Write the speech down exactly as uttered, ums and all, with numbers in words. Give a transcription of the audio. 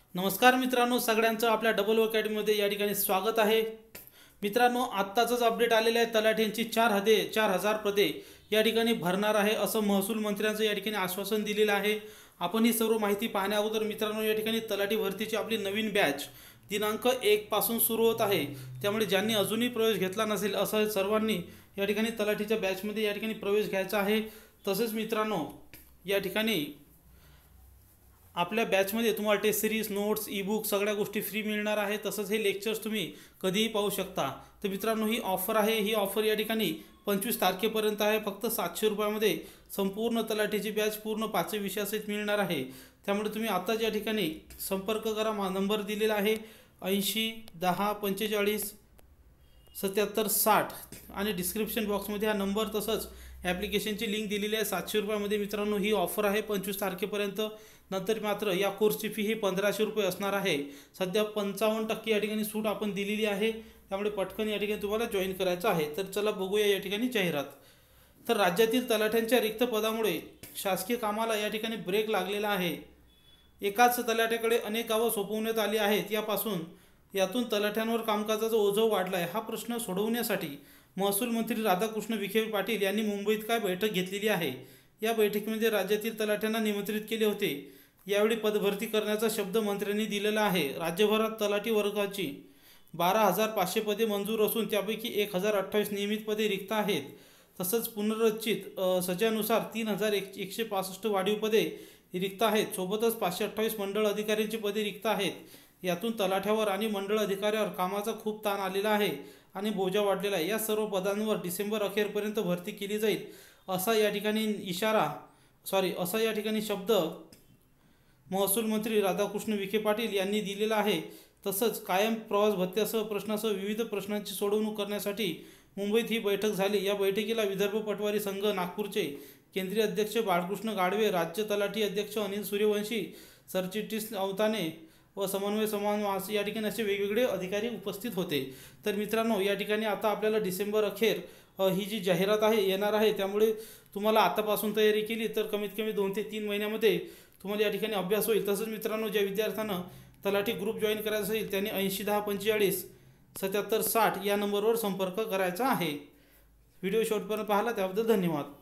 नमस्कार मित्रांनो, सगळ्यांचं आपल्या डबल अकॅडमीमध्ये या ठिकाणी स्वागत आहे। मित्रांनो, आत्ताच अपडेट आलेले आहे। तलाठ्यांची चार हदे चार हजार पदे या ठिकाणी भरणार आहे असं महसूल मंत्र्यांचं या ठिकाणी आश्वासन दिलेलं आहे। आपण ही सर्व माहिती पाहण्या अगोदर मित्रांनो, या ठिकाणी तलाठी भरतीची आपली नवीन बॅच दिनांक एक पासून सुरू होत आहे। त्यामुळे ज्यांनी अजूनही प्रवेश घेतला नसेल असं सर्वांनी या ठिकाणी तलाठीच्या बॅचमध्ये या ठिकाणी प्रवेश घ्यायचा आहे। तसेच मित्रांनो, या ठिकाणी आपल्या बॅचमध्ये तुम्हाला test series, notes, ebook सगळ्या गोष्टी फ्री मिळणार आहे। तसंच हे लेक्चर्स तुम्ही कधीही पाहू शकता। तर मित्रांनो, ही ऑफर आहे। ही ऑफर या ठिकाणी पंचवीस तारखेपर्यंत आहे। फक्त सातशे रुपयामध्ये संपूर्ण तलाठीची बॅच पूर्ण पाचही विषयासहित मिळणार आहे। त्यामुळे तुम्ही आताच या ठिकाणी संपर्क करा। मा नंबर दिलेला आहे ऐंशी दहा पंचेचाळीस सत्याहत्तर साठ आणि डिस्क्रिप्शन बॉक्समध्ये हा नंबर तसंच ॲप्लिकेशनची लिंक दिलेली आहे। सातशे रुपयामध्ये मित्रांनो ही ऑफर आहे पंचवीस तारखेपर्यंत। नंतर मात्र या कोर्सची फी ही पंधराशे रुपये असणार आहे। सध्या पंचावन्न टक्के या ठिकाणी सूट आपण दिलेली आहे। त्यामुळे पटकन या ठिकाणी तुम्हाला जॉईन करायचं आहे। तर चला बघूया या ठिकाणी जाहिरात। तर राज्यातील तलाठ्यांच्या रिक्त पदामुळे शासकीय कामाला या ठिकाणी ब्रेक लागलेला आहे। एकाच तलाठ्याकडे अनेक गावं सोपवण्यात आली आहेत। यापासून यातून तलाठ्यांवर कामकाजाचा ओझं वाढला आहे। हा प्रश्न सोडवण्यासाठी महसूल मंत्री राधाकृष्ण विखे पाटील यांनी मुंबईत काय बैठक घेतलेली आहे। या बैठकीमध्ये राज्यातील तलाठ्यांना निमंत्रित केले होते। यावेळी पदभरती करण्याचा शब्द मंत्र्यांनी दिलेला आहे। राज्यभरात तलाठी वर्गाची बारा हजार पाचशे पदे मंजूर असून त्यापैकी एक हजार अठ्ठावीस नियमित पदे रिक्त आहेत। तसंच पुनर्रचित सजानुसार तीन हजार एक एकशे पासष्ट वाढीव पदे रिक्त आहेत। सोबतच पाचशे अठ्ठावीस मंडळ अधिकाऱ्यांची पदे रिक्त आहेत। यातून तलाठ्यावर आणि मंडळ अधिकाऱ्यावर कामाचा खूप ताण आलेला आहे आणि बोजा वाढलेला आहे। या सर्व पदांवर डिसेंबर अखेरपर्यंत भरती केली जाईल असा या ठिकाणी इशारा सॉरी असा या ठिकाणी शब्द महसूल मंत्री राधाकृष्ण विखे पाटील यांनी दिलेला आहे। तसंच कायम प्रवास भत्त्यासह प्रश्नासह विविध प्रश्नांची सोडवणूक करण्यासाठी मुंबईत ही बैठक झाली। या बैठकीला विदर्भ पटवारी संघ नागपूरचे केंद्रीय अध्यक्ष बाळकृष्ण गाडवे, राज्य तलाठी अध्यक्ष अनिल सूर्यवंशी, सरचिटणीस अवताने व समन्वय समान या ठिकाणी असे वेगवेगळे अधिकारी उपस्थित होते। तर मित्रांनो, या ठिकाणी आता आपल्याला डिसेंबर अखेर ही जी जाहिरात आहे येणार आहे। त्यामुळे तुम्हाला आतापासून तयारी केली तर कमीत कमी दोन ते तीन महिन्यामध्ये तुम्हाला या ठिकाणी अभ्यास होईल। तसंच मित्रांनो, ज्या विद्यार्थ्यांना तलाठी ग्रुप जॉईन करायचा असेल त्यांनी ऐंशी दहा पंचेचाळीस सत्याहत्तर साठ या नंबरवर संपर्क करायचा आहे। व्हिडिओ शेवटपर्यंत पाहिला त्याबद्दल धन्यवाद।